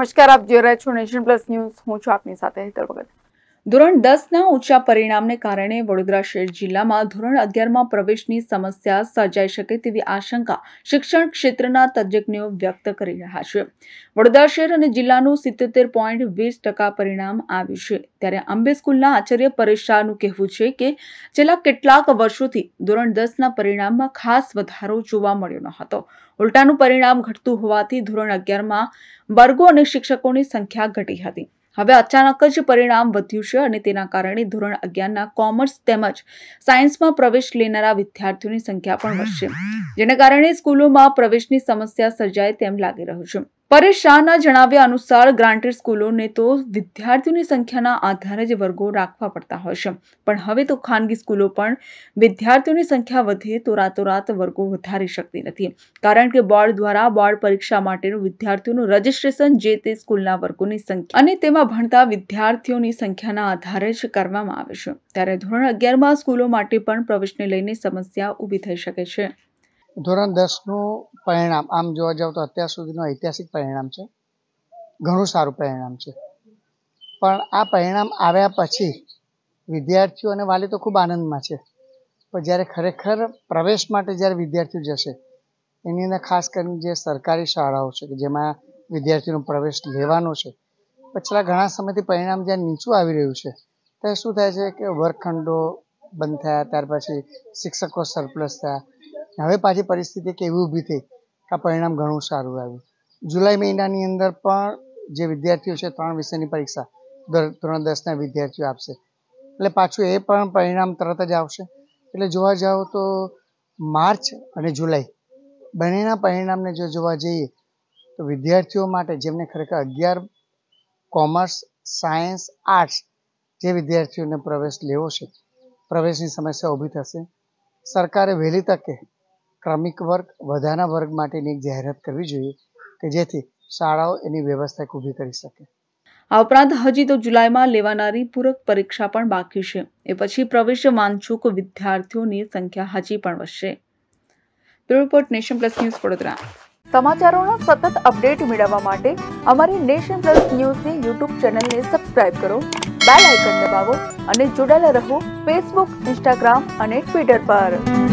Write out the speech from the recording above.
નમસ્કાર, આપ જોઈ રહ્યા છો નેશન પ્લસ ન્યૂઝ. હું છું આપની સાથે હેતલ ભગત. ધોરણ 10ના ઊંચા પરિણામને કારણે વડોદરા શહેર જિલ્લામાં ધોરણ 11માં પ્રવેશની સમસ્યા સર્જાઈ શકે તેવી આશંકા શિક્ષણ ક્ષેત્રના તજજ્ઞો વ્યક્ત કરી રહ્યા છે. વડોદરા શહેર અને જિલ્લાનું 77.20% પરિણામ આવ્યું છે. ત્યારે અંબે સ્કૂલના આચાર્ય પરેશ શાહનું કહેવું છે કે છેલ્લા કેટલાક વર્ષોથી ધોરણ 10ના પરિણામમાં ખાસ વધારો જોવા મળ્યો ન હતો. ઉલટાનું પરિણામ ઘટતું હોવાથી ધોરણ 11માં વર્ગો અને શિક્ષકોની સંખ્યા ઘટી હતી. હવે અચાનક જ પરિણામ વધ્યું છે અને તેના કારણે ધોરણ 11ના કોમર્સ તેમજ સાયન્સમાં પ્રવેશ લેનારા વિદ્યાર્થીઓની સંખ્યા પણ વધશે, જેને કારણે સ્કૂલોમાં પ્રવેશની સમસ્યા સર્જાય તેમ લાગી રહ્યું છે. પરેશ શાહના જણાવ્યા અનુસાર ગ્રાન્ટેડ સ્કૂલોને તો વિદ્યાર્થીઓની સંખ્યાના આધારે જ વર્ગો રાખવા પડતા હોય છે, પણ હવે તો ખાનગી સ્કૂલો પણ વિદ્યાર્થીઓની સંખ્યા વધે તો રાતોરાત વર્ગો વધારી શકતી નથી, કારણ કે બોર્ડ દ્વારા બોર્ડ પરીક્ષા માટેનું વિદ્યાર્થીઓનું રજીસ્ટ્રેશન જે તે સ્કૂલના વર્ગોની સંખ્યા અને તેમાં ભણતા વિદ્યાર્થીઓની સંખ્યાના આધારે જ કરવામાં આવે છે. ત્યારે ધોરણ 11માં સ્કૂલો માટે પણ પ્રવેશને લઈને સમસ્યા ઊભી થઈ શકે છે. ધોરણ 10નું પરિણામ આમ જોવા જાવ તો અત્યાર સુધીનું ઐતિહાસિક પરિણામ છે, ઘણું સારું પરિણામ છે. પણ આ પરિણામ આવ્યા પછી વિદ્યાર્થીઓ અને વાલી તો ખૂબ આનંદમાં છે, પણ જ્યારે ખરેખર પ્રવેશ માટે જ્યારે વિદ્યાર્થીઓ જશે એની અંદર ખાસ કરીને જે સરકારી શાળાઓ છે કે જેમાં વિદ્યાર્થીઓનો પ્રવેશ લેવાનો છે, પછીલા ઘણા સમયથી પરિણામ જ્યારે નીચું આવી રહ્યું છે ત્યારે શું થાય છે કે વર્ગખંડો બંધ થયા, ત્યાર પછી શિક્ષકો સરપ્લસ થયા. હવે પાછી પરિસ્થિતિ કેવી ઊભી થઈ કે આ પરિણામ ઘણું સારું આવ્યું. જુલાઈ મહિનાની અંદર પણ જે વિદ્યાર્થીઓ છે 3 વિષયની પરીક્ષા ધોરણ 10ના વિદ્યાર્થીઓ આપશે, એટલે પાછું એ પણ પરિણામ તરત જ આવશે. એટલે જોવા જાવ તો માર્ચ અને જુલાઈ બંનેના પરિણામને જો જોવા જઈએ તો વિદ્યાર્થીઓ માટે જેમને ખરેખર 11 કોમર્સ, સાયન્સ, આર્ટ્સ જે વિદ્યાર્થીઓને પ્રવેશ લેવો છે, પ્રવેશની સમસ્યા ઊભી થશે. સરકારે વહેલી તકે ક્રમિક વર્ગ, વધારાના વર્ગ માટેની એક જાહેરાત કરવી જોઈએ કે જેથી શાળાઓ એની વ્યવસ્થા ઊભી કરી શકે. આ ઉપરાંત હજી તો જુલાઈમાં લેવાનારી પૂરક પરીક્ષા પણ બાકી છે. એ પછી પ્રવેશ વાંછુક વિદ્યાર્થીઓની સંખ્યા હજી પણ વધશે. Bureau report, nation plus news, Vadodara. સમાચારોના સતત અપડેટ મેળવવા માટે અમારી નેશન પ્લસ ન્યૂઝની યુટ્યુબ ચેનલને સબસ્ક્રાઇબ કરો, બેલ આઇકન દબાવો અને જોડાયેલા રહો ફેસબુક, ઇન્સ્ટાગ્રામ અને ટ્વિટર પર.